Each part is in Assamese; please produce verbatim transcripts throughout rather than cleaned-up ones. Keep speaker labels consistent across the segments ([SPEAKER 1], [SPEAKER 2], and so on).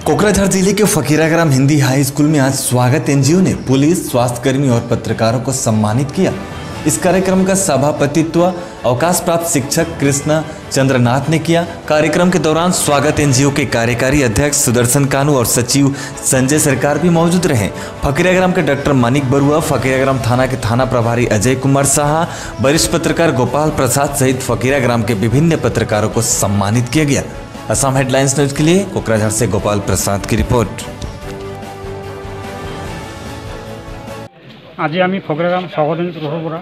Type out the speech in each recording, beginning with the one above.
[SPEAKER 1] कोकराझार जिले के फकीराग्राम हिंदी हाई स्कूल में आज स्वागत एनजीओ ने पुलिस, स्वास्थ्यकर्मी और पत्रकारों को सम्मानित किया। इस कार्यक्रम का सभापतित्व अवकाश प्राप्त शिक्षक कृष्णा चंद्रनाथ ने किया। कार्यक्रम के दौरान स्वागत एनजीओ के कार्यकारी अध्यक्ष सुदर्शन कानू और सचिव संजय सरकार भी मौजूद रहे। फकीराग्राम के डॉक्टर मानिक बरुआ, फकीराग्राम थाना के थाना प्रभारी अजय कुमार साहा, वरिष्ठ पत्रकार गोपाल प्रसाद सहित फकीराग्राम के विभिन्न पत्रकारों को सम्मानित किया गया। असम हेडलाइंस न्यूज के लिए कोकराझार से गोपाल प्रसाद की रिपोर्ट।
[SPEAKER 2] आज आम फकीराग्राम स्वागत तरफर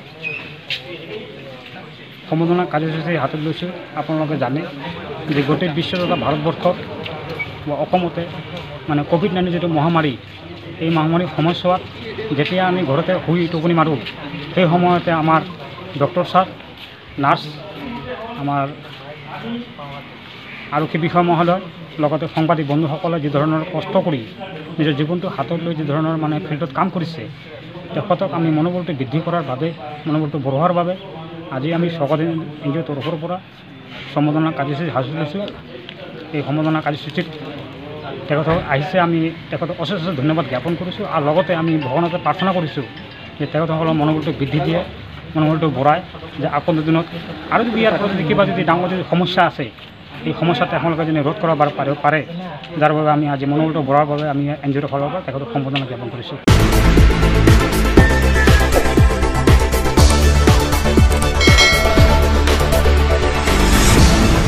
[SPEAKER 2] सम्बर्धना कार्यसूची हाथ लैसो। आपलोके जाने जे गोटे विश्व तथा भारतवर्षते माने कोविड नाइन्टीन जो महामारी ये महामारी समस्या जेतिया आम घरते हुई टुपनी मारो সেই সময়তে आमार डॉक्टर साहब नार्स आमार आरक्षी বিষয় মহোদয় লগতে সাংবাদিক বন্ধুসকলে যি ধৰণৰ কষ্ট কৰি নিজৰ জীৱনটো হাতত লৈ যি ধৰণৰ মানে ফিল্ডত কাম কৰিছে তেখেতক আমি মনোবলটো বৃদ্ধি কৰাৰ বাবে মনোবলটো বঢ়োৱাৰ বাবে আজি আমি স্বাগত এনজিঅ' তৰফৰ পৰা সম্বৰ্ধনা কাৰ্যসূচী হাতত লৈছোঁ। এই সম্বৰ্ধনা কাৰ্যসূচীত তেখেতক আহিছে আমি তেখেতক অশেষ অশেষ ধন্যবাদ জ্ঞাপন কৰিছোঁ আৰু লগতে আমি ভগৱানকে প্ৰাৰ্থনা কৰিছোঁ যে তেখেতসকলৰ মনোবলটো বৃদ্ধি দিয়ে, মনোবলটো বঢ়ায়, যে আগন্তুক দিনত আৰু যদি ইয়াৰ পৰা যদি কিবা যদি ডাঙৰ যদি সমস্যা আছে এই সমস্যাতে আপোনালোকে যেন ৰোধ কৰিব পাৰে পাৰে যাৰ বাবে আমি আজি মনোবলটো বঢ়াৰ বাবে আমি এনজিঅ'ৰ ফালৰ পৰা তেখেতক সম্বৰ্ধনা জ্ঞাপন কৰিছোঁ।